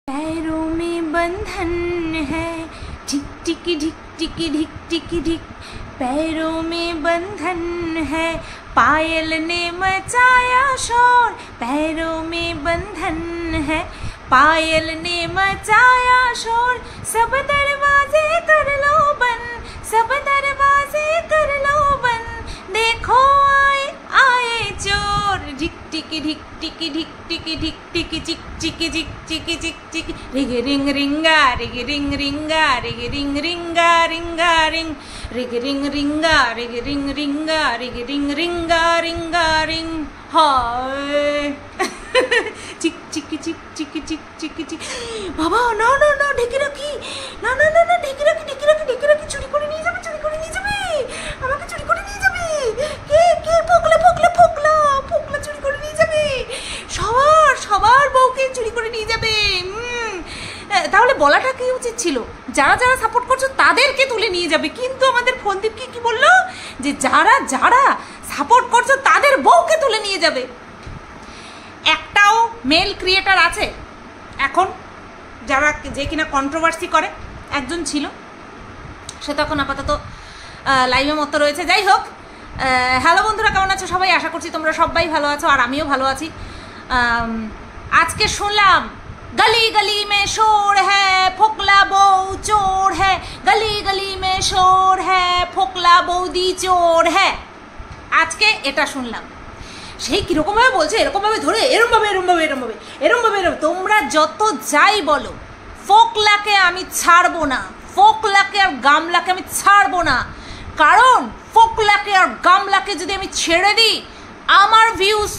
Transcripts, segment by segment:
पैरों में बंधन है, ढिक टिक ढिक टिक ढिक टिक ढिक, पैरों में बंधन है, पायल ने मचाया शोर, पैरों में बंधन है, पायल ने मचाया शोर, सब दरवाजे कर लो बंद, सब दरवाजे कर लो बंद, देखो आए आए चोर, ढिक टिकी ढिक टिकी ढिक टिकी ढिक टिकी चिक चिकी चिक चिकी चिक चिकी, रिग रिंग रिंगा रिग रिंग रिंगा रिग रिंग रिंगा रिंगा रिंग, रिग रिंग रिंगा रिग रिंग रिंगा रिग रिंग रिंगा रिंगा रिंग, हाय चिक चिकी चिक चिकी चिक चिकी चिक, বাবা না না না ঢেকে রাখি, না না না না ঢেকে রাখি ঢেকে রাখি ঢেকে রাখি, চুরি করে নিয়ে যাবে চুরি করে নিয়ে যাবে, আমাকে চুরি করে নিয়ে যাবে, কে কে ফোকলা ফোকলা ফোকলা ফোকলা চুরি করে নিয়ে যাবে, সবার সবার বউকে চুরি করে নিয়ে যাবে। তাহলে বলাটা কি উচিত ছিল, যারা যারা সাপোর্ট করছো তাদেরকে তুলে নিয়ে যাবে, কিন্তু আমাদের ফোনদীপ কি বললো যে যারা যারা সাপোর্ট করছো তাদের বউকে তুলে নিয়ে যাবে। একটাও মেল ক্রিয়েটার আছে এখন যারা যে কিনা কন্ট্রোভার্সি করে, একজন ছিল, সে তো এখন আপাতত লাইভে মতো রয়েছে। যাই হোক, হ্যালো বন্ধুরা, কেমন আছো সবাই? আশা করছি তোমরা সবাই ভালো আছো, আর আমিও ভালো আছি। আজকে শুনলাম গলি গলি মে শোর হ্যাঁ, ফোকলা বউ চোর হ্যাঁ, গলি গলি মে শোর হ্যাঁ, ফোকলা বৌদি চোর হ্যাঁ। আজকে এটা শুনলাম, সেই কীরকমভাবে বলছে, এরকমভাবে ধরে এরমভাবে এরমভাবে এরমভাবে এরমভাবে এরম। তোমরা যত যাই বলো, ফোকলাকে আমি ছাড়বো না, ফোকলাকে আর গামলাকে আমি ছাড়বো না, কারণ ফোকলাকে আর গামলাকে যদি আমি ছেড়ে দিই আমার ভিউজ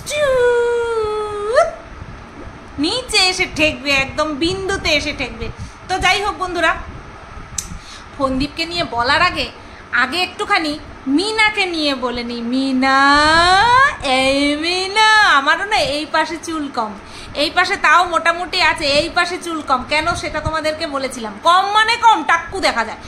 নিচে এসে ঠেকবে, একদম বিন্দুতে এসে ঠেকবে। তো যাই হোক বন্ধুরা, ফোনদীপকে নিয়ে বলার আগে আগে একটুখানি মিনাকে নিয়ে বলে নি। মিনা, এই মিনা, আমারও না এই পাশে চুল কম, এই পাশে তাও মোটামুটি আছে, এই পাশে চুল কম। কেন সেটা তোমাদেরকে বলেছিলাম, কম মানে কম, টাক্কু দেখা যায়।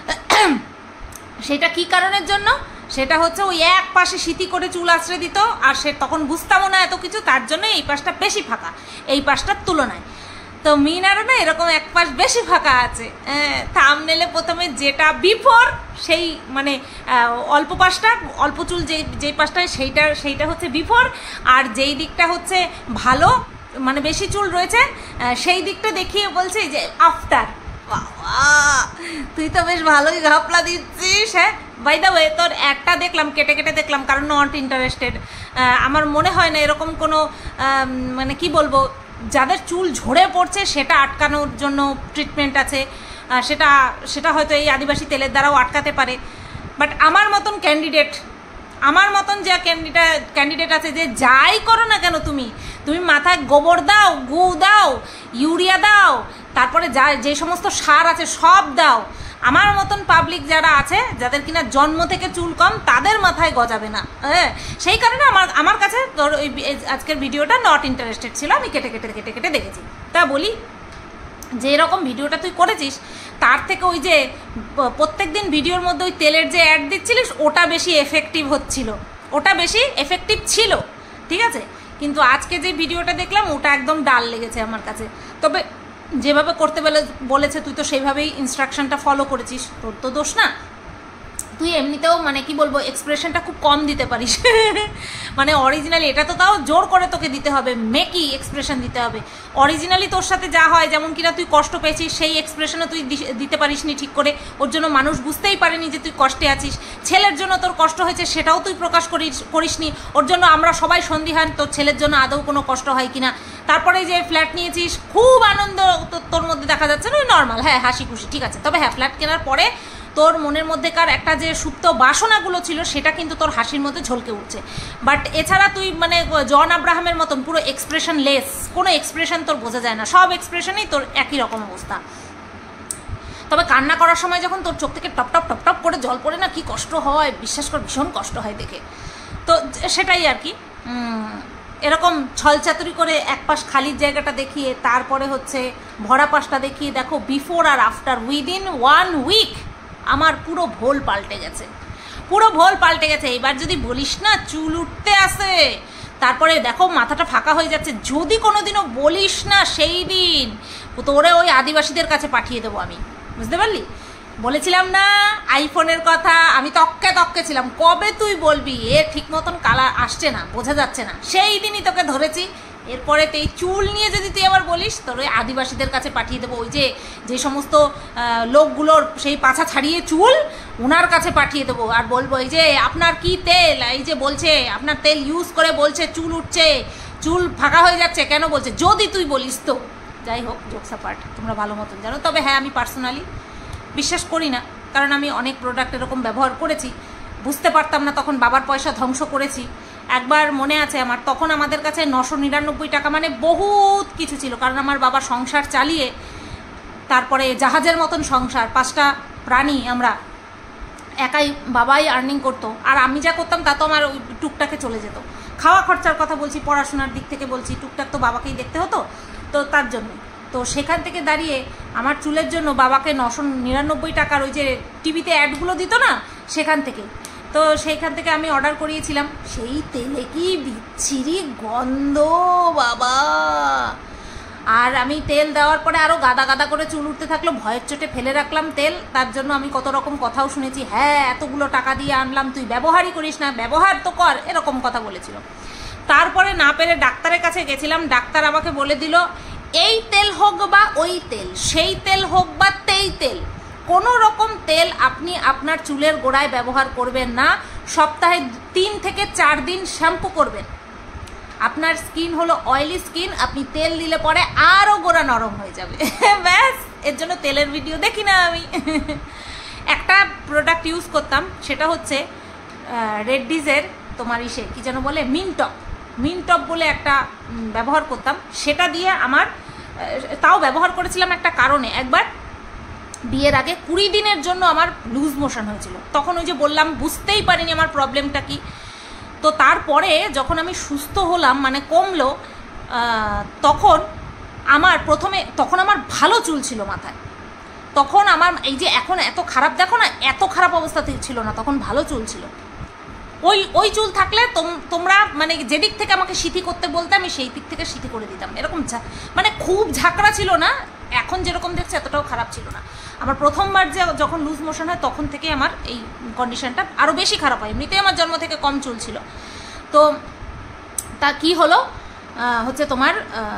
সেটা কি কারণের জন্য? সেটা হচ্ছে ওই এক পাশে সিঁথি করে চুল আশ্রয় দিত, আর সে তখন বুঝতামও না এত কিছু, তার জন্য এই পাশটা বেশি ফাঁকা এই পাশটার তুলনায়। তো মিনারও না এরকম এক পাশ বেশি ফাঁকা আছে। থাম্বনেলে প্রথমে যেটা বিফোর, সেই মানে অল্প পাশটা, অল্প চুল যেই পাশটায় সেইটা হচ্ছে বিফোর, আর যেই দিকটা হচ্ছে ভালো মানে বেশি চুল রয়েছে সেই দিকটা দেখিয়ে বলছে যে আফটার। বাবা, তুই তো বেশ ভালোই ঘাপলা দিচ্ছিস। হ্যাঁ, বাই দ্য ওয়ে, তোর একটা দেখলাম, কেটে কেটে দেখলাম, কারণ নট ইন্টারেস্টেড। আমার মনে হয় না এরকম কোনো মানে কি বলবো, যাদের চুল ঝরে পড়ছে সেটা আটকানোর জন্য ট্রিটমেন্ট আছে, সেটা হয়তো এই আদিবাসী তেলের দ্বারাও আটকাতে পারে। বাট আমার মতন ক্যান্ডিডেট, আমার মতন যে ক্যান্ডিডেট আছে, যে যাই করো না কেন, তুমি মাথায় গোবর দাও, গু দাও, ইউরিয়া দাও, তারপরে যে সমস্ত সার আছে সব দাও, আমার মতন পাবলিক যারা আছে, যাদের কিনা জন্ম থেকে চুল কম, তাদের মাথায় গজাবে না। হ্যাঁ, সেই কারণে আমার কাছে তোর ওই আজকের ভিডিওটা নট ইন্টারেস্টেড ছিল, আমি কেটে কেটে কেটে কেটে দেখেছি। তা বলি, যে এরকম ভিডিওটা তুই করেছিস, তার থেকে ওই যে প্রত্যেক দিন ভিডিওর মধ্যে ওই তেলের যে অ্যাড দিচ্ছিলিস, ওটা বেশি এফেক্টিভ হচ্ছিল, ওটা বেশি এফেক্টিভ ছিল, ঠিক আছে। কিন্তু আজকে যে ভিডিওটা দেখলাম, ওটা একদম ডাল লেগেছে আমার কাছে। তবে যেভাবে করতে বলেছে তুই তো সেইভাবেই ইনস্ট্রাকশনটা ফলো করেছিস, তোর তো দোষ না। তুই এমনিতেও মানে কি বলবো, এক্সপ্রেশনটা খুব কম দিতে পারিস। মানে অরিজিনালি এটা তো তাও জোর করে তোকে দিতে হবে, মেকি এক্সপ্রেশন দিতে হবে। অরিজিনালি তোর সাথে যা হয়, যেমন কিনা তুই কষ্ট পেয়েছিস, সেই এক্সপ্রেশনও তুই দিতে পারিসনি ঠিক করে, ওর জন্য মানুষ বুঝতেই পারেনি যে তুই কষ্টে আছিস। ছেলের জন্য তোর কষ্ট হয়েছে, সেটাও তুই প্রকাশ করিসনি, ওর জন্য আমরা সবাই সন্দিহান তোর ছেলের জন্য আদৌ কোনো কষ্ট হয় কিনা। তারপরে যে ফ্ল্যাট নিয়েছিস, খুব আনন্দ তোর মধ্যে দেখা যাচ্ছে না, ওই নর্মাল, হ্যাঁ হাসি খুশি, ঠিক আছে। তবে হ্যাঁ, ফ্ল্যাট কেনার পরে তোর মনের মধ্যেকার একটা যে সুপ্ত বাসনাগুলো ছিল, সেটা কিন্তু তোর হাসির মধ্যে ঝলকে উঠছে। বাট এছাড়া তুই মানে জন আব্রাহামের মতন পুরো এক্সপ্রেশন লেস, কোনো এক্সপ্রেশন তোর বোঝা যায় না, সব এক্সপ্রেশনেই তোর একই রকম অবস্থা। তবে কান্না করার সময় যখন তোর চোখ থেকে টপ টপ টপ টপ করে জল পড়ে না, কি কষ্ট হয় বিশ্বাস কর, ভীষণ কষ্ট হয় দেখে। তো সেটাই আর কি, এরকম ছলচাতুরি করে এক পাশ খালির জায়গাটা দেখিয়ে তারপরে হচ্ছে ভরা পাশটা দেখিয়ে দেখো, বিফোর আর আফটার উইদিন 1 উইক আমার পুরো ভোল পাল্টে গেছে, পুরো ভোল পাল্টে গেছে। এবার যদি বলিস না চুল উঠতে আসে, তারপরে দেখো মাথাটা ফাঁকা হয়ে যাচ্ছে, যদি কোনোদিনও বলিস না সেই দিন তোরে ওই আদিবাসীদের কাছে পাঠিয়ে দেবো আমি, বুঝতে পারলি? বলেছিলাম না আইফোনের কথা, আমি তককে ছিলাম কবে তুই বলবি, এর ঠিক মতন কালার আসছে না, বোঝা যাচ্ছে না, সেই দিনই তোকে ধরেছি। এরপরে এই চুল নিয়ে যদি তুই আবার বলিস তোর ওই আদিবাসীদের কাছে পাঠিয়ে দেবো, ওই যে সমস্ত লোকগুলোর সেই পাছা ছাড়িয়ে চুল ওনার কাছে পাঠিয়ে দেবো, আর বলবো এই যে আপনার কি তেল, এই যে বলছে আপনার তেল ইউজ করে বলছে চুল উঠছে, চুল ফাঁকা হয়ে যাচ্ছে, কেন বলছে, যদি তুই বলিস তো। যাই হোক, জোকসা পার্ট, তোমরা ভালো মতন জানো। তবে হ্যাঁ, আমি পার্সোনালি বিশ্বাস করি না, কারণ আমি অনেক প্রোডাক্ট এরকম ব্যবহার করেছি, বুঝতে পারতাম না, তখন বাবার পয়সা ধ্বংস করেছি। একবার মনে আছে আমার, তখন আমাদের কাছে 999 টাকা মানে বহুত কিছু ছিল, কারণ আমার বাবা সংসার চালিয়ে, তারপরে জাহাজের মতন সংসার, 5টা প্রাণী, আমরা একাই, বাবাই আর্নিং করতো, আর আমি যা করতাম তা তো আমার ওই টুকটাকে চলে যেত। খাওয়া খরচার কথা বলছি, পড়াশোনার দিক থেকে বলছি, টুকটাক তো বাবাকেই দেখতে হতো, তো তার জন্য। তো সেখান থেকে দাঁড়িয়ে আমার চুলের জন্য বাবাকে 999 টাকার ওই যে টিভিতে অ্যাডগুলো দিত না, সেখান থেকে, তো সেইখান থেকে আমি অর্ডার করিয়েছিলাম। সেই তেলে কি বিচ্ছিরি গন্ধ বাবা! আর আমি তেল দেওয়ার পরে আরও গাদা গাদা করে চুল উঠতে থাকলো, ভয়ের চোটে ফেলে রাখলাম তেল, তার জন্য আমি কত রকম কথাও শুনেছি, হ্যাঁ এতগুলো টাকা দিয়ে আনলাম, তুই ব্যবহারই করিস না, ব্যবহার তো কর, এরকম কথা বলেছিল। তারপরে না পেরে ডাক্তারের কাছে গেছিলাম, ডাক্তার আমাকে বলে দিল এই তেল হোক বা ওই তেল, সেই তেল হোক বা তেই তেল, কোনো রকম তেল আপনি আপনার চুলের গোড়ায় ব্যবহার করবেন না, সপ্তাহে 3 থেকে 4 দিন শ্যাম্পু করবেন। আপনার স্কিন হলো অয়েলি স্কিন, আপনি তেল দিলে পরে আরও গোড়া নরম হয়ে যাবে। ব্যাস, এর জন্য তেলের ভিডিও দেখি না আমি। একটা প্রোডাক্ট ইউজ করতাম, সেটা হচ্ছে রেডডিজের তোমার কি যেন বলে, মিনটপ বলে একটা ব্যবহার করতাম, সেটা দিয়ে আমার, তাও ব্যবহার করেছিলাম একটা কারণে, একবার বিয়ের আগে 20 দিনের জন্য আমার লুজ মোশন হয়েছিল, তখন ওই যে বললাম বুঝতেই পারিনি আমার প্রবলেমটা কি। তো তারপরে যখন আমি সুস্থ হলাম, মানে কমলো, তখন আমার ভালো চুল ছিল মাথায়, তখন আমার এই যে এখন এত খারাপ দেখো না, এত খারাপ অবস্থা ছিল না, তখন ভালো চুল ছিল। ওই চুল থাকলে তোমরা মানে যেদিক থেকে আমাকে সিথি করতে বলতে আমি সেই দিক থেকে সিথি করে দিতাম, এরকম মানে খুব ঝাঁকড়া ছিল না, এখন যেরকম দেখছে এতটাও খারাপ ছিল না। আমার প্রথমবার যখন লুজ মোশন হয় তখন থেকে আমার এই কন্ডিশনটা আরও বেশি খারাপ হয়, এমনিতেই আমার জন্ম থেকে কম চুল ছিল। তো তা কি হলো হচ্ছে তোমার,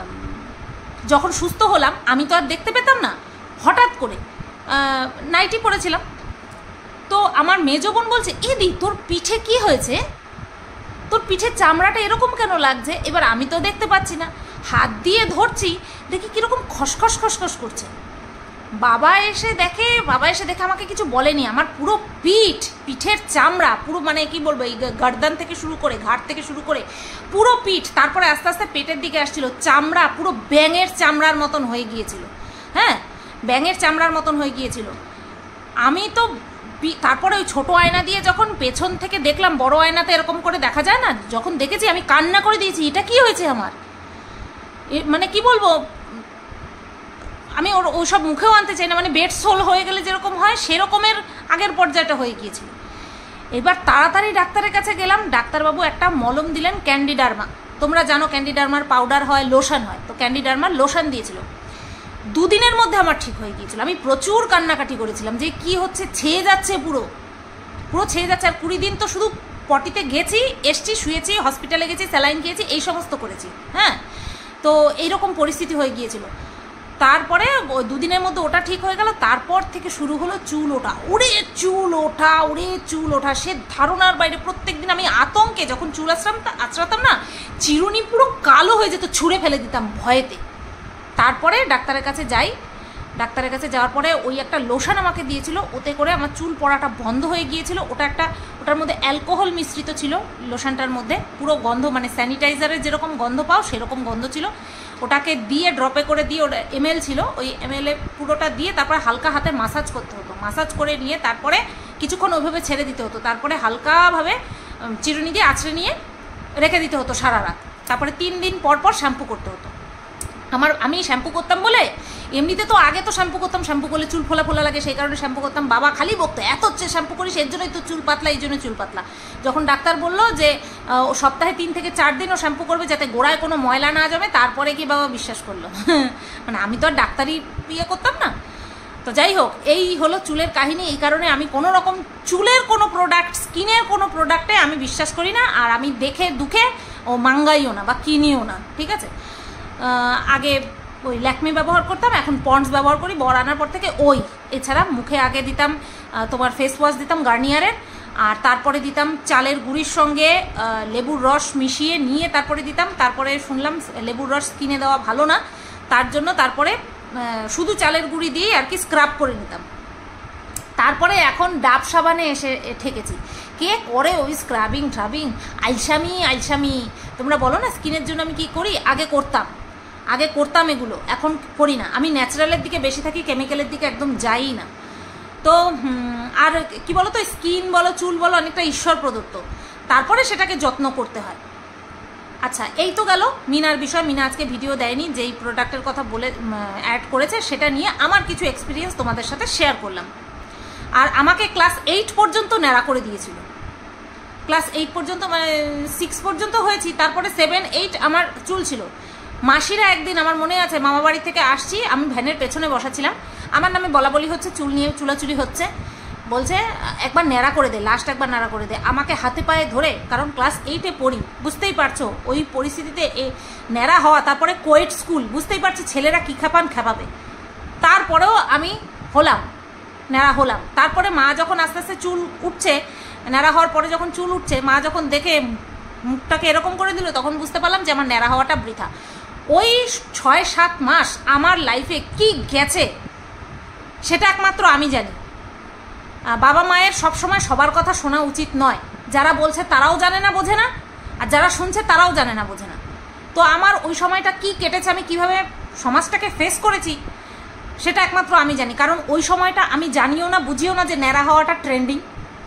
যখন সুস্থ হলাম আমি তো আর দেখতে পেতাম না, হঠাৎ করে নাইটি পরেছিলাম, তো আমার মেজো বোন বলছে এদি তোর পিঠে কি হয়েছে, তোর পিঠের চামড়াটা এরকম কেন লাগছে। এবার আমি তো দেখতে পাচ্ছি না, হাত দিয়ে ধরছি, দেখি কীরকম খসখস খসখস করছে। বাবা এসে দেখে আমাকে কিছু বলেনি, আমার পুরো পিঠের চামড়া পুরো, মানে কি বলবো, এই গর্দান থেকে শুরু করে, ঘাট থেকে শুরু করে পুরো পিঠ, তারপরে আস্তে আস্তে পেটের দিকে আসছিল, চামড়া পুরো ব্যাঙের চামড়ার মতন হয়ে গিয়েছিল, হ্যাঁ ব্যাঙের চামড়ার মতন হয়ে গিয়েছিল। আমি তো তারপরে ওই ছোটো আয়না দিয়ে যখন পেছন থেকে দেখলাম, বড় আয়নাতে এরকম করে দেখা যায় না, যখন দেখেছি আমি কান্না করে দিয়েছি, এটা কি হয়েছে আমার, মানে কি বলবো, আমি ওসব মুখেও আনতে চাই না, মানে বেড সোল হয়ে গেলে যেরকম হয় সেরকমের আগের পর্যায়টা হয়ে গিয়েছিল। এবার তাড়াতাড়ি ডাক্তারের কাছে গেলাম, ডাক্তারবাবু একটা মলম দিলেন ক্যান্ডিডার্মা, তোমরা জানো ক্যান্ডিডার্মার পাউডার হয়, লোশন হয়, তো ক্যান্ডিডার্মার লোশন দিয়েছিল। 2 দিনের মধ্যে আমার ঠিক হয়ে গিয়েছিল। আমি প্রচুর কান্নাকাটি করেছিলাম যে কি হচ্ছে, ছেয়ে যাচ্ছে, পুরো ছেয়ে যাচ্ছে। আর 20 দিন তো শুধু পটিতে গেছি, এসছি, শুয়েছি, হসপিটালে গেছি, স্যালাইন খেয়েছি, এই সমস্ত করেছি, হ্যাঁ। তো এইরকম পরিস্থিতি হয়ে গিয়েছিল। তারপরে 2 দিনের মধ্যে ওটা ঠিক হয়ে গেল, তারপর থেকে শুরু হলো চুল ওঠা, চুল ওঠা, সে ধারণার বাইরে। প্রত্যেক দিন আমি আতঙ্কে যখন চুল আঁচড়াতাম না, চিরুনি পুরো কালো হয়ে যেত, ছুঁড়ে ফেলে দিতাম ভয়েতে। তারপরে ডাক্তারের কাছে যাওয়ার পরে ওই একটা লোশন আমাকে দিয়েছিল, ওতে করে আমার চুল পড়াটা বন্ধ হয়ে গিয়েছিল। ওটার মধ্যে অ্যালকোহল মিশ্রিত ছিল লোশনটার মধ্যে, পুরো গন্ধ, মানে স্যানিটাইজারের যেরকম গন্ধ পাও সেরকম গন্ধ ছিল। ওটাকে দিয়ে ড্রপে করে দিয়ে, ওটা ml ছিল, ওই ml পুরোটা দিয়ে তারপরে হালকা হাতে মাসাজ করতে হতো, মাসাজ করে নিয়ে তারপরে কিছুক্ষণ ওইভাবে ছেড়ে দিতে হতো, তারপরে হালকাভাবে চিরুনি দিয়ে আঁচড়ে নিয়ে রেখে দিতে হতো সারা রাত, তারপরে 3 দিন পর পর শ্যাম্পু করতে হতো। আমি শ্যাম্পু করতাম বলে, এমনিতে তো আগে তো শ্যাম্পু করতাম, শ্যাম্পু করলে চুল ফোলা ফোলা লাগে, সেই কারণে শ্যাম্পু করতাম। বাবা খালি বকতো, এত হচ্ছে শ্যাম্পু করিস, এর জন্যই তো চুল পাতলা, এই জন্য চুল পাতলা। যখন ডাক্তার বললো যে সপ্তাহে 3 থেকে 4 দিন ও শ্যাম্পু করবে যাতে গোড়ায় কোনো ময়লা না জমে, তারপরে কি বাবা বিশ্বাস করলো। মানে আমি তো আর ডাক্তারি ইয়ে করতাম না। তো যাই হোক, এই হলো চুলের কাহিনী। এই কারণে আমি কোনো রকম চুলের কোনো প্রোডাক্ট, স্কিনের কোনো প্রোডাক্টে আমি বিশ্বাস করি না, আর আমি দেখে দুখে ও মাঙ্গাইও না বা কিনিও না, ঠিক আছে। আগে ওই ল্যাকমি ব্যবহার করতাম, এখন পন্ডস ব্যবহার করি বর আনার পর থেকে। এছাড়া মুখে আগে দিতাম তোমার ফেস ওয়াশ দিতাম গার্নিয়ারের, আর তারপরে দিতাম চালের গুঁড়ির সঙ্গে লেবুর রস মিশিয়ে নিয়ে তারপরে দিতাম। তারপরে শুনলাম লেবুর রস কিনে দেওয়া ভালো না, তার জন্য তারপরে শুধু চালের গুঁড়ি দিয়েই আর কি স্ক্রাব করে নিতাম। তারপরে এখন ডাব সাবানে এসে ঠেকেছি। কে করে ওই স্ক্রাবিং ট্রাবিং, আলসামি তোমরা বলো না স্কিনের জন্য আমি কি করি। আগে করতাম এগুলো, এখন করি না। আমি ন্যাচারালের দিকে বেশি থাকি, কেমিক্যালের দিকে একদম যাই না। তো আর কি বলো তো, স্কিন বলো চুল বলো অনেকটা ঈশ্বর প্রদত্ত, তারপরে সেটাকে যত্ন করতে হয়। আচ্ছা, এই তো গেল মিনার বিষয়। মিনা আজকে ভিডিও দেয়নি, যেই প্রোডাক্টের কথা বলে অ্যাড করেছে সেটা নিয়ে আমার কিছু এক্সপিরিয়েন্স তোমাদের সাথে শেয়ার করলাম। আর আমাকে ক্লাস 8 পর্যন্ত ন্যাড়া করে দিয়েছিল। ক্লাস 8 পর্যন্ত, মানে 6 পর্যন্ত হয়েছি, তারপরে 7, 8 আমার চুল ছিল। মাসিরা একদিন, আমার মনে আছে, মামা বাড়ি থেকে আসছি, আমি ভ্যানের পেছনে বসাছিলাম, আমার নামে বলাবলি হচ্ছে, চুল নিয়ে চুলাচুলি হচ্ছে, বলছে একবার ন্যাড়া করে দে, লাস্ট একবার ন্যাড়া করে দে। আমাকে হাতে পায়ে ধরে, কারণ ক্লাস 8-এ পড়ি, বুঝতেই পারছো ওই পরিস্থিতিতে ন্যাড়া হওয়া, তারপরে কোয়েট স্কুল, বুঝতেই পারছি ছেলেরা কী খেপাবে। তারপরেও আমি ন্যাড়া হলাম। তারপরে মা যখন আস্তে আস্তে চুল উঠছে, ন্যাড়া হওয়ার পরে যখন চুল উঠছে, মা যখন দেখে মুখটাকে এরকম করে দিল, তখন বুঝতে পারলাম যে আমার ন্যাড়া হওয়াটা বৃথা। ওই 6-7 মাস আমার লাইফে কি গেছে সেটা একমাত্র আমি জানি। বাবা মায়ের সবসময় সবার কথা শোনা উচিত নয়। যারা বলছে তারাও জানে না, বোঝে না, আর যারা শুনছে তারাও জানে না, বোঝে না। তো আমার ওই সময়টা কি কেটেছে, আমি কিভাবে সমাজটাকে ফেস করেছি, সেটা একমাত্র আমি জানি। কারণ ওই সময়টা আমি জানিও না, বুঝিও না যে ন্যাড়া হওয়াটা ট্রেন্ডিং।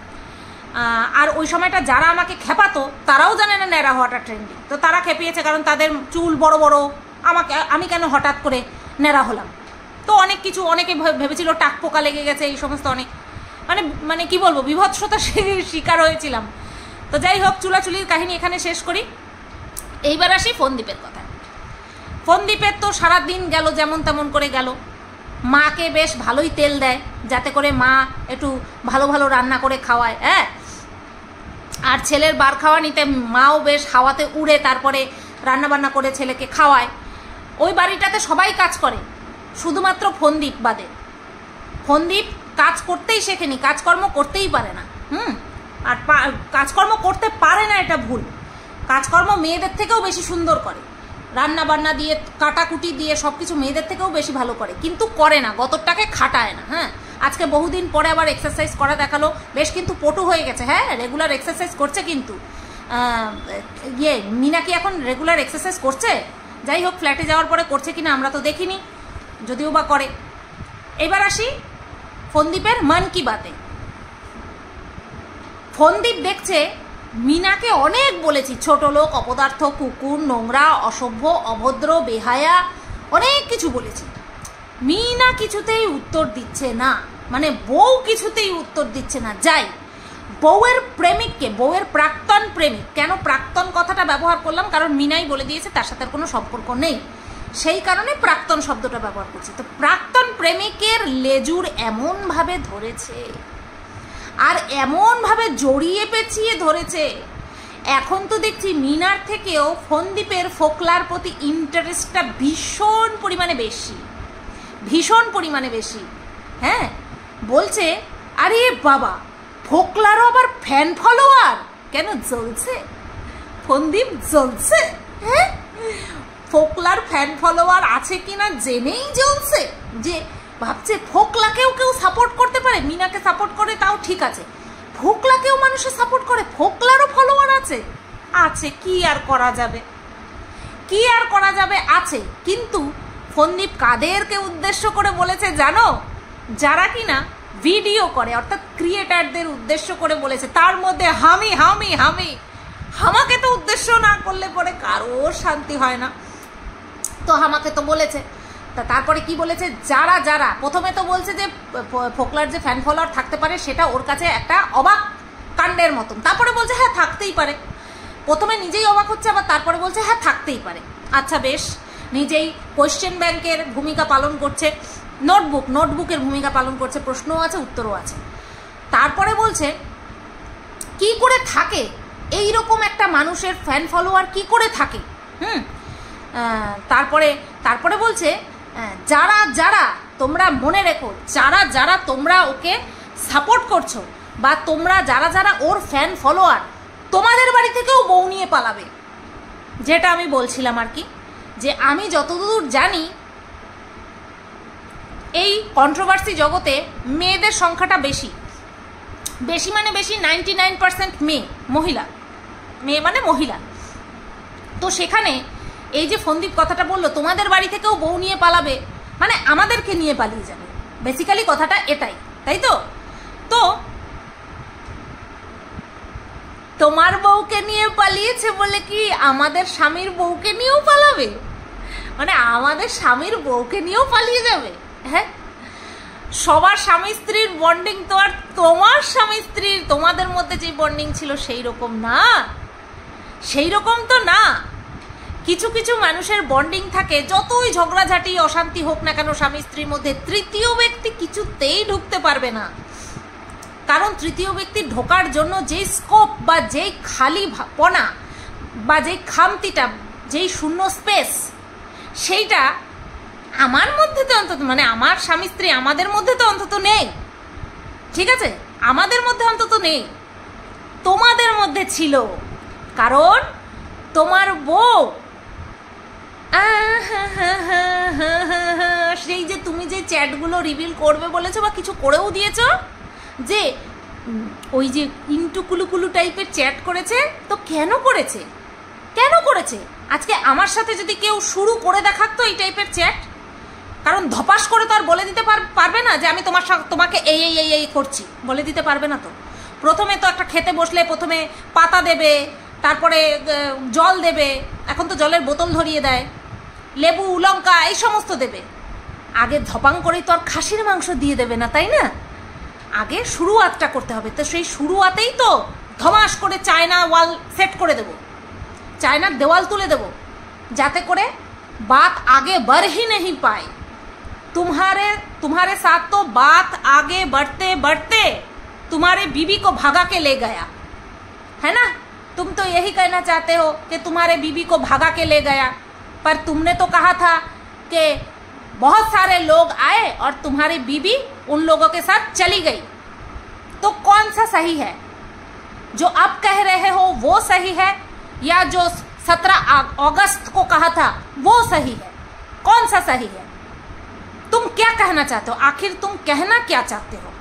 আর ওই সময়টা যারা আমাকে খেপাতো তারাও জানে না ন্যাড়া হওয়াটা ট্রেন্ডিং। তো তারা খেপিয়েছে, কারণ তাদের চুল বড় বড়, আমি কেন হঠাৎ করে ন্যাড়া হলাম। তো অনেক কিছু, অনেকে ভেবেছিল টাক পোকা লেগে গেছে, এই সমস্ত অনেক মানে কি বলবো, বিভৎসতা শিকার হয়েছিলাম। তো যাই হোক, চুলাচুলির কাহিনী এখানে শেষ করি। এইবার আসি ফোনদীপের কথা। ফোনদীপের তো সারাদিন গেল যেমন তেমন করে গেল। মাকে বেশ ভালোই তেল দেয়, যাতে করে মা একটু ভালো ভালো রান্না করে খাওয়ায়। হ্যাঁ, আর ছেলের বার খাওয়া নিতে মাও বেশ হাওয়াতে উড়ে তারপরে রান্নাবান্না করে ছেলেকে খাওয়ায়। ওই বাড়িটাতে সবাই কাজ করে, শুধুমাত্র ফোনদীপ বাদে। ফোনদীপ কাজ করতেই শেখেনি, কাজকর্ম করতেই পারে না। আর কাজকর্ম করতে পারে না এটা ভুল, কাজকর্ম মেয়েদের থেকেও বেশি সুন্দর করে, রান্না বান্না দিয়ে কাটাকুটি দিয়ে সব কিছু মেয়েদের থেকেও বেশি ভালো করে, কিন্তু করে না, গতরটাকে খাটায় না। হ্যাঁ, আজকে বহুদিন পরে আবার এক্সারসাইজ করা দেখালো, বেশ কিন্তু পটু হয়ে গেছে। হ্যাঁ, রেগুলার এক্সারসাইজ করছে, কিন্তু মিনা কি এখন রেগুলার এক্সারসাইজ করছে? যাই হোক, ফ্ল্যাটে যাওয়ার পরে করছে কিনা আমরা তো দেখিনি, যদিও বা করে। এবার আসি ফোনদীপের মন কি বাতে। ফোনদীপ দেখছে মিনাকে অনেক বলেছি, ছোট লোক, অপদার্থ, কুকুর, নোংরা, অসভ্য, অভদ্র, বেহায়া, অনেক কিছু বলেছি। মিনা কিছুতেই উত্তর দিচ্ছে না, মানে বউ কিছুতেই উত্তর দিচ্ছে না। যাই, বউয়ের প্রেমিককে, বউয়ের প্রাক্তন প্রেমিক, কেন প্রাক্তন কথাটা ব্যবহার করলাম, কারণ মিনাই বলে দিয়েছে তার সাথে কোনো সম্পর্ক নেই, সেই কারণে প্রাক্তন শব্দটা ব্যবহার করছি। তো প্রাক্তন প্রেমিকের লেজুর এমনভাবে ধরেছে, আর এমনভাবে জড়িয়ে পেঁচিয়ে ধরেছে, এখন তো দেখছি মিনার থেকেও ফোনদীপের ফোকলার প্রতি ইন্টারেস্টটা ভীষণ পরিমাণে বেশি। হ্যাঁ, বলছে আরে বাবা, ফোকলারও আবার ফ্যান ফলোয়ার, কেন জ্বলছে ফোনদীপ, জ্বলছে। হ্যাঁ, ফোকলার ফ্যান ফলোয়ার আছে কিনা জেনেই জ্বলছে, যে ভাবছে ফোকলাকেও কেউ সাপোর্ট করতে পারে। মিনাকে সাপোর্ট করে তাও ঠিক আছে, ফোকলাকেও মানুষে সাপোর্ট করে, ফোকলারও ফলোয়ার আছে, কি আর করা যাবে, আছে। কিন্তু ফোনদীপ কাদেরকে উদ্দেশ্য করে বলেছে জানো? যারা কিনা ভিডিও করে, অর্থাৎ ক্রিয়েটারদের উদ্দেশ্য করে বলেছে। তার মধ্যে হামাকে তো উদ্দেশ্য না করলে পরে কারোর শান্তি হয় না। তো আমাকে তো বলেছে। তা তারপরে কি বলেছে, যারা যারা প্রথমে তো বলছে যে ফোকলার যে ফ্যান ফলোয়ার থাকতে পারে সেটা ওর কাছে একটা অবাক কাণ্ডের মতন, তারপরে বলছে হ্যাঁ থাকতেই পারে। প্রথমে নিজেই অবাক হচ্ছে, আবার তারপরে বলছে হ্যাঁ থাকতেই পারে। আচ্ছা বেশ, নিজেই কোয়েশ্চেন ব্যাংকের ভূমিকা পালন করছে, নোটবুকের ভূমিকা পালন করছে, প্রশ্নও আছে উত্তরও আছে। তারপরে বলছে কি করে থাকে এই রকম একটা মানুষের ফ্যান ফলোয়ার কি করে থাকে। তারপরে বলছে যারা যারা তোমরা মনে রেখো, যারা যারা তোমরা ওকে সাপোর্ট করছো বা তোমরা যারা যারা ওর ফ্যান ফলোয়ার, তোমাদের বাড়ি থেকেও বউ নিয়ে পালাবে। যেটা আমি বলছিলাম আর কি, যে আমি যতদূর জানি এই কন্ট্রোভার্সি জগতে মেয়েদের সংখ্যাটা বেশি মানে বেশি, 99% মেয়ে মানে মহিলা। তো সেখানে এই যে ফন্দীপ কথাটা বললো তোমাদের বাড়ি থেকেও বউ নিয়ে পালাবে, মানে আমাদেরকে নিয়ে পালিয়ে যাবে, বেসিক্যালি কথাটা এটাই, তাই তো? তো তোমার বউকে নিয়ে পালিয়েছে বলে কি আমাদের স্বামীর বউকে নিয়েও পালাবে? মানে আমাদের স্বামীর বউকে নিয়েও পালিয়ে যাবে? হ্যাঁ, সবার স্বামী স্ত্রীর বন্ডিং তো আর তোমার স্বামী স্ত্রীর তোমাদের মধ্যে যে বন্ডিং ছিল সেই রকম না, সেই রকম তো না। কিছু কিছু মানুষের বন্ডিং থাকে, যতই ঝগড়াঝাটি অশান্তি হোক না কেন স্বামী স্ত্রীর মধ্যে, তৃতীয় ব্যক্তি কিছুতেই ঢুকতে পারবে না। কারণ তৃতীয় ব্যক্তি ঢোকার জন্য যেই স্কোপ বা যেই খালি পনা বা যেই খামতিটা, যেই শূন্য স্পেস, সেইটা আমার মধ্যে তো অন্তত, মানে আমার স্বামী স্ত্রী আমাদের মধ্যে তো অন্তত নেই, ঠিক আছে? আমাদের মধ্যে অন্তত নেই, তোমাদের মধ্যে ছিল। কারণ তোমার বউ সেই যে তুমি যে চ্যাটগুলো রিভিল করবে বলেছো বা কিছু করেও দিয়েছো, যে ওই যে ইন্টু কুলুকুলু টাইপের চ্যাট করেছে, তো কেন করেছে? আজকে আমার সাথে যদি কেউ শুরু করে দেখাতো এই টাইপের চ্যাট, কারণ ধপাস করে তো আর বলে দিতে পারবে না যে আমি তোমাকে এই করছি, বলে দিতে পারবে না। তো প্রথমে তো একটা খেতে বসলে প্রথমে পাতা দেবে, তারপরে জল দেবে, এখন তো জলের বোতল ধরিয়ে দেয়, লেবু লঙ্কা এই সমস্ত দেবে। আগে ধপাং করেই তো আর খাসির মাংস দিয়ে দেবে না, তাই না? আগে শুরুয়াতটা করতে হবে। তো সেই শুরুয়াতেই তো ধমাস করে চায়না ওয়াল সেট করে দেবো, চায়নার দেওয়াল তুলে দেবো, যাতে করে बात आगे बढ़ ही नहीं पाए। तुम्हारे साथ तो बात आगे बढ़ते बढ़ते तुम्हारे बीवी को भगा के ले गया है ना। तुम तो यही कहना चाहते हो कि तुम्हारे बीवी को भगा के ले गया, पर तुमने तो कहा था कि बहुत सारे लोग आए और तुम्हारी बीवी उन लोगों के साथ चली गई। तो कौन सा सही है? जो अब कह रहे हो वो सही है, या जो 17 अगस्त को कहा था वो सही है? कौन सा सही है? तुम क्या कहना चाहते हो? आखिर तुम कहना क्या चाहते हो?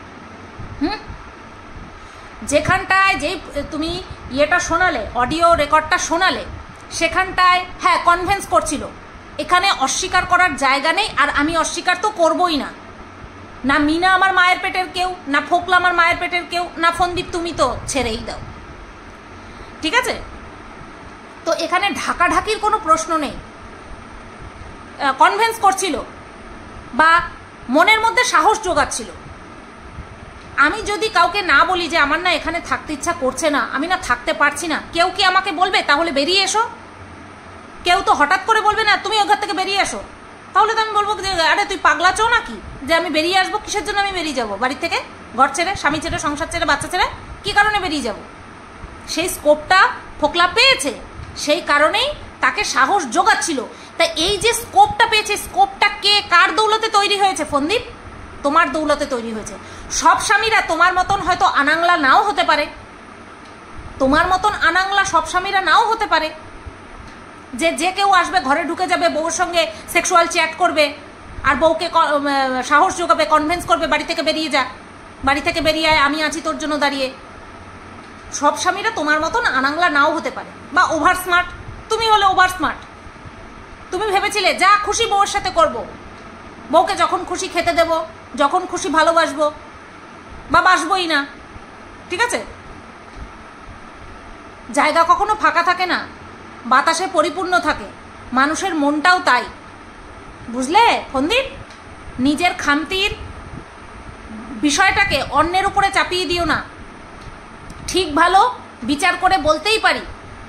যেখানটায় যেই তুমি ইয়েটা শোনালে, অডিও রেকর্ডটা শোনালে, সেখানটায় হ্যাঁ কনভিন্স করছিল। এখানে অস্বীকার করার জায়গা নেই, আর আমি অস্বীকার তো করবই না। না মিনা আমার মায়ের পেটের কেউ, না ফোকলা আমার মায়ের পেটের কেউ, না ফন্দীপ তুমি তো ছেড়েই দাও, ঠিক আছে? তো এখানে ঢাকাঢাকির কোনো প্রশ্ন নেই। কনভিন্স করছিল বা মনের মধ্যে সাহস জোগাচ্ছিল। আমি যদি কাউকে না বলি যে আমার না এখানে থাকতে ইচ্ছা করছে না, আমি না থাকতে পারছি না, কেউ কি আমাকে বলবে তাহলে বেরিয়ে এসো? কেউ তো হঠাৎ করে বলবে না তুমি ওর ঘর থেকে বেরিয়ে এসো। তাহলে তো আমি বলবো যে আরে তুই পাগলা চো নাকি, যে আমি বেরিয়ে আসবো? কিসের জন্য আমি বেরিয়ে যাবো বাড়ি থেকে? ঘর ছেড়ে, স্বামী ছেড়ে, সংসার ছেড়ে, বাচ্চা ছেড়ে কি কারণে বেরিয়ে যাব? সেই স্কোপটা ফোকলা পেয়েছে, সেই কারণেই তাকে সাহস জোগাচ্ছিল। তাই এই যে স্কোপটা পেয়েছে, স্কোপটা কে কার দৌলতে তৈরি হয়েছে? ফন্দীপ, তোমার দৌলতে তৈরি হয়েছে। সব স্বামীরা তোমার মতন হয়তো আনাংলা নাও হতে পারে, তোমার মতন আনাংলা সব স্বামীরা নাও হতে পারে, যে কেউ আসবে ঘরে ঢুকে যাবে, বউর সঙ্গে সেক্সুয়াল চ্যাট করবে, আর বউকে সাহস যোগাবে, কনভিন্স করবে বাড়ি থেকে বেরিয়ে যা, বাড়ি থেকে বেরিয়ে আয়, আমি আছি তোর জন্য দাঁড়িয়ে। সব স্বামীরা তোমার মতন আনাংলা নাও হতে পারে, বা ওভার স্মার্ট। তুমি হলে ওভার স্মার্ট। তুমি ভেবেছিলে যা খুশি বউর সাথে করব, বউকে যখন খুশি খেতে দেব, যখন খুশি ভালোবাসবো, বা বাসবই না, ঠিক আছে? জায়গা কখনো ফাঁকা থাকে না, বাতাসে পরিপূর্ণ থাকে। মানুষের মনটাও তাই, বুঝলে ফন্দীপ? নিজের খামতির বিষয়টাকে অন্যের উপরে চাপিয়ে দিও না। ঠিক ভালো বিচার করে বলতেই পারি।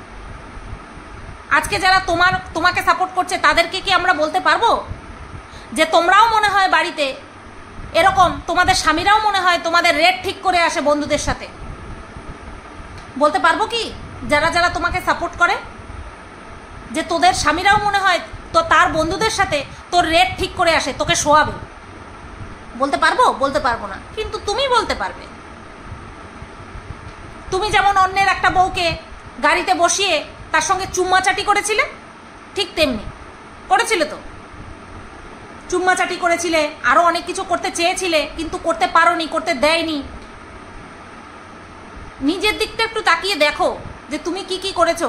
আজকে যারা তোমাকে সাপোর্ট করছে তাদেরকে কি আমরা বলতে পারবো যে তোমরাও মনে হয় বাড়িতে এরকম, তোমাদের স্বামীরাও মনে হয় তোমাদের রেট ঠিক করে আসে বন্ধুদের সাথে? বলতে পারবো কি যারা যারা তোমাকে সাপোর্ট করে যে তোদের স্বামীরাও মনে হয় তো তার বন্ধুদের সাথে তোর রেট ঠিক করে আসে, তোকে শোয়াবে? বলতে পারবো? বলতে পারবো না, কিন্তু তুমি বলতে পারবে। তুমি যেমন অন্যের একটা বউকে গাড়িতে বসিয়ে তার সঙ্গে চুম্মাচাটি করেছিলে, ঠিক তেমনি করেছিলে তো। চুম্মাচাটি করেছিলে, আরো অনেক কিছু করতে চেয়েছিলে, কিন্তু করতে পারোনি, করতে দেয়নি। নিজের দিকটা একটু তাকিয়ে দেখো যে তুমি কি কি করেছো।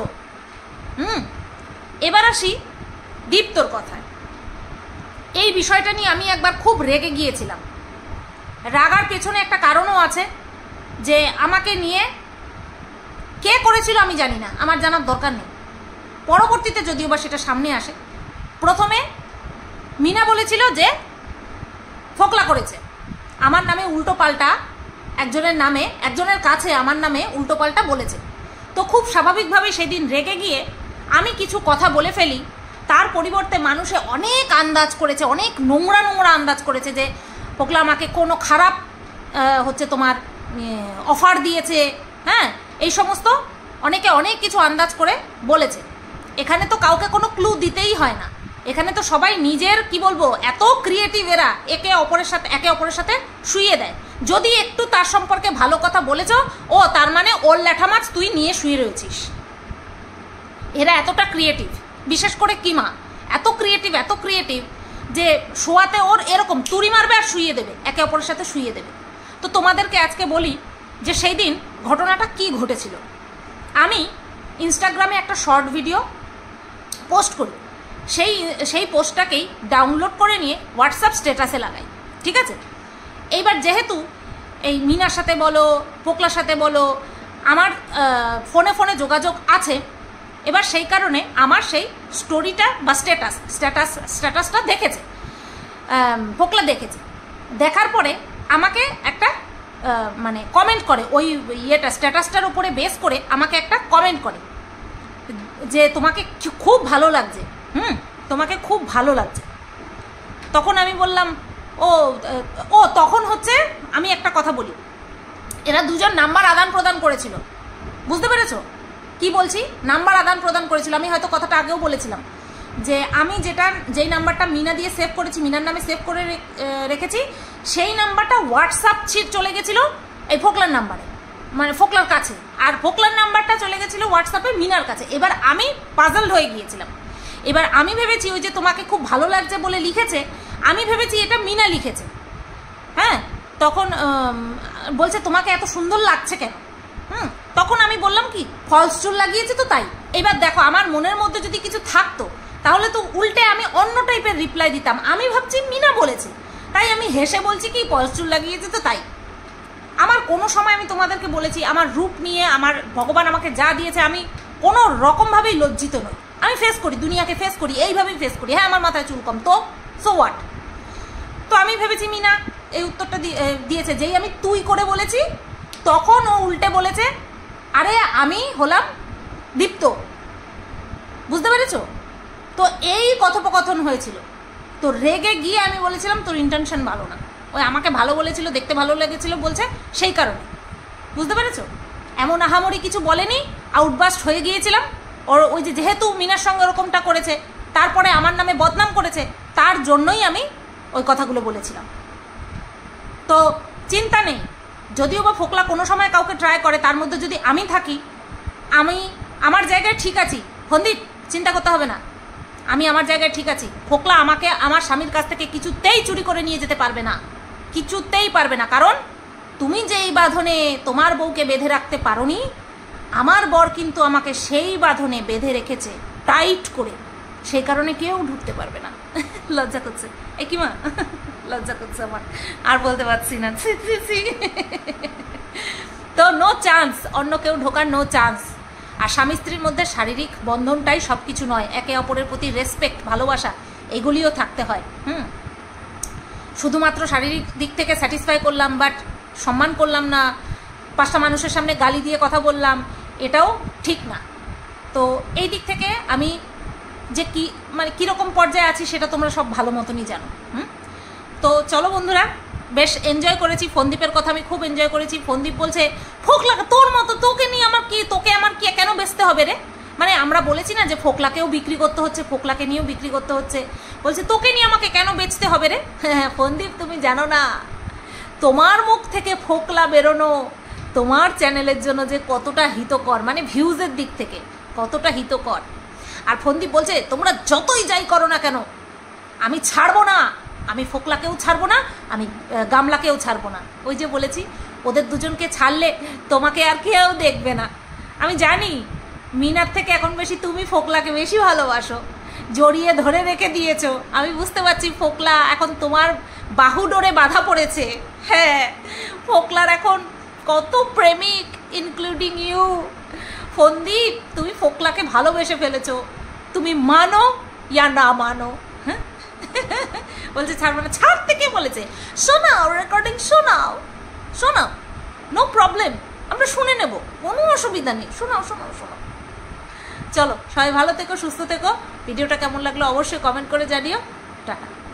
এবার আসি দীপ্তর কথায়। এই বিষয়টা নিয়ে আমি একবার খুব রেগে গিয়েছিলাম। রাগার পেছনে একটা কারণও আছে, যে আমাকে নিয়ে কে করেছিল আমি জানি না, আমার জানার দরকার নেই। পরবর্তীতে যদিও বা সেটা সামনে আসে। প্রথমে মিনা বলেছিল যে ফোকলা করেছে, আমার নামে উল্টো পাল্টা একজনের কাছে আমার নামে উল্টো পাল্টা বলেছে। তো খুব স্বাভাবিকভাবেই সেদিন রেগে গিয়ে আমি কিছু কথা বলে ফেলি। তার পরিবর্তে মানুষে অনেক আন্দাজ করেছে, অনেক নোংরা নোংরা আন্দাজ করেছে যে ফোকলা আমাকে কোনো খারাপ তোমার অফার দিয়েছে, হ্যাঁ, এই সমস্ত অনেকে অনেক কিছু আন্দাজ করে বলেছে। এখানে তো কাউকে কোনো ক্লু দিতেই হয় না, এখানে তো সবাই নিজের কি বলবো এত ক্রিয়েটিভ, এরা একে অপরের সাথে শুইয়ে দেয়। যদি একটু তার সম্পর্কে ভালো কথা বলেছ, ও তার মানে ওর ল্যাঠা মাছ তুই নিয়ে শুয়ে রয়েছিস। এরা এতটা ক্রিয়েটিভ, বিশেষ করে কিমা এত ক্রিয়েটিভ যে শোয়াতে ওর এরকম তুড়ি মারবে আর শুইয়ে দেবে, একে অপরের সাথে শুইয়ে দেবে। তো তোমাদেরকে আজকে বলি যে সেই দিন ঘটনাটা কি ঘটেছিল। আমি ইনস্টাগ্রামে একটা শর্ট ভিডিও পোস্ট করি, সেই পোস্টটাকেই ডাউনলোড করে নিয়ে হোয়াটসঅ্যাপ স্ট্যাটাসে লাগাই, ঠিক আছে? এইবার যেহেতু এই মিনার সাথে বলো, ফোকলার সাথে বলো, আমার ফোনে যোগাযোগ আছে, এবার সেই কারণে আমার সেই স্টোরিটা বা স্ট্যাটাসটা দেখেছে, ফোকলা দেখেছে। দেখার পরে আমাকে একটা মানে কমেন্ট করে, ওই স্ট্যাটাসটার উপরে বেস করে আমাকে একটা কমেন্ট করে যে তোমাকে খুব ভালো লাগছে, তোমাকে খুব ভালো লাগছে। তখন আমি বললাম ও তখন আমি একটা কথা বলি, এরা দুজন নাম্বার আদান প্রদান করেছিল, বুঝতে পেরেছো কি বলছি? নাম্বার আদান প্রদান করেছিল। আমি হয়তো কথাটা আগেও বলেছিলাম যে আমি যেই নাম্বারটা মিনা দিয়ে সেভ করেছি, মিনার নামে সেভ করে রেখেছি, সেই নাম্বারটা হোয়াটসঅ্যাপ চলে গেছিল এই ফোকলার নাম্বারে, মানে ফোকলার কাছে, আর ফোকলার নাম্বারটা চলে গেছিল হোয়াটসঅ্যাপে মিনার কাছে। এবার আমি পাজলড হয়ে গিয়েছিলাম। এবার আমি ভেবেছি ওই যে তোমাকে খুব ভালো লাগছে বলে লিখেছে, আমি ভেবেছি এটা মিনা লিখেছে। হ্যাঁ, তখন বলছে তোমাকে এত সুন্দর লাগছে কেন? তখন আমি বললাম কি ফলস চুল লাগিয়েছে তো তাই। এবার দেখো আমার মনের মধ্যে যদি কিছু থাকতো তাহলে তো উল্টে আমি অন্য টাইপের রিপ্লাই দিতাম। আমি ভাবছি মিনা বলেছে, তাই আমি হেসে বলছি কি ফলস চুল লাগিয়েছে তো তাই। আমার কোনো সময় আমি তোমাদেরকে বলেছি আমার রূপ নিয়ে, আমার ভগবান আমাকে যা দিয়েছে আমি কোনো রকমভাবেই লজ্জিত নই। আমি ফেস করি, দুনিয়াকে ফেস করি, এইভাবেই ফেস করি। হ্যাঁ, আমার মাথায় চুল কম, তো সো হোয়াট। তো আমি ভেবেছি মিনা এই উত্তরটা দিয়েছে। যেই আমি তুই করে বলেছি তখন ও উল্টে বলেছে আরে আমি হলাম দীপ্ত, বুঝতে পেরেছ? তো এই কথোপকথন হয়েছিল। তো রেগে গিয়ে আমি বলেছিলাম তোর ইন্টেনশন ভালো না, ওই আমাকে ভালো বলেছিল, দেখতে ভালো লেগেছিল বলছে, সেই কারণে, বুঝতে পেরেছো? এমন আহামরি কিছু বলেনি, আউটবাস্ট হয়ে গিয়েছিলাম। ওর ওই যে যেহেতু মিনার সঙ্গে ওরকমটা করেছে, তারপরে আমার নামে বদনাম করেছে, তার জন্যই আমি ওই কথাগুলো বলেছিলাম। তো চিন্তা নেই, যদিও বা ফোকলা কোনো সময় কাউকে ট্রাই করে, তার মধ্যে যদি আমি থাকি, আমি আমার জায়গায় ঠিক আছি। ফন্দীপ, চিন্তা করতে হবে না, আমি আমার জায়গায় ঠিক আছি। ফোকলা আমাকে আমার স্বামীর কাছ থেকে কিছুতেই চুরি করে নিয়ে যেতে পারবে না, কিছুতেই পারবে না। কারণ তুমি যে এই বাঁধনে তোমার বউকে বেঁধে রাখতে পারোনি, আমার বর কিন্তু আমাকে সেই বাঁধনে বেঁধে রেখেছে টাইট করে, সেই কারণে কেউ ঢুকতে পারবে না। লজ্জা করছে এ কি মা, লজ্জা করছে আমার, আর বলতে পারছি না। তো নো চান্স, অন্য কেউ ঢোকার নো চান্স। আর স্বামী স্ত্রীর মধ্যে শারীরিক বন্ধনটাই সব কিছু নয়, একে অপরের প্রতি রেসপেক্ট, ভালোবাসা এগুলিও থাকতে হয়। শুধুমাত্র শারীরিক দিক থেকে স্যাটিসফাই করলাম বাট সম্মান করলাম না, 5টা মানুষের সামনে গালি দিয়ে কথা বললাম, এটাও ঠিক না। তো এই দিক থেকে আমি যে কি মানে কীরকম পর্যায়ে আছি সেটা তোমরা সব ভালো মতনই জানো। তো চলো বন্ধুরা, বেশ এনজয় করেছি। ফোনদীপের কথা আমি খুব এনজয় করেছি। ফোনদীপ বলছে ফোকলা তোর মতো, তোকে নিয়ে আমার কি, তোকে আমার কি কেন বেচতে হবে রে? মানে আমরা বলেছি না যে ফোকলাকেও বিক্রি করতে হচ্ছে, ফোকলাকে নিয়েও বিক্রি করতে হচ্ছে, বলছে তোকে নিয়ে আমাকে কেন বেচতে হবে রে? হ্যাঁ ফোনদীপ, তুমি জানো না তোমার মুখ থেকে ফোকলা বেরোনো তোমার চ্যানেলের জন্য যে কতটা হিতকর, মানে ভিউজের দিক থেকে কতটা হিতকর। আর ফোনদীপ বলছে তোমরা যতই যাই করো না কেন আমি ছাড়বো না, আমি ফোকলাকেও ছাড়বো না, আমি গামলাকেও ছাড়বো না। ওই যে বলেছি ওদের দুজনকে ছাড়লে তোমাকে আর কেউ দেখবে না। আমি জানি মিনার থেকে এখন বেশি তুমি ফোকলাকে বেশি ভালোবাসো, জড়িয়ে ধরে রেখে দিয়েছো। আমি বুঝতে পারছি ফোকলা এখন তোমার বাহু ডোরে বাঁধা পড়েছে। হ্যাঁ, ফোকলার এখন কত প্রেমিক, ইনক্লুডিং ইউ। ফোনদীপ, তুমি ফোকলাকে ভালোবেসে ফেলেছো, তুমি মানো ইয়া না মানো। হ্যাঁ বলছে ছাড়বো না। ছাড়তে কে বলেছে? শোনাও, রেকর্ডিং শোনাও, শোনাও, নো প্রবলেম, আমরা শুনে নেব, কোনো অসুবিধা নেই, শোনাও শোনাও শোনাও। চলো সবাই ভালো থেকো, সুস্থ থেকো। ভিডিওটা কেমন লাগলো অবশ্যই কমেন্ট করে জানিও। টাটা।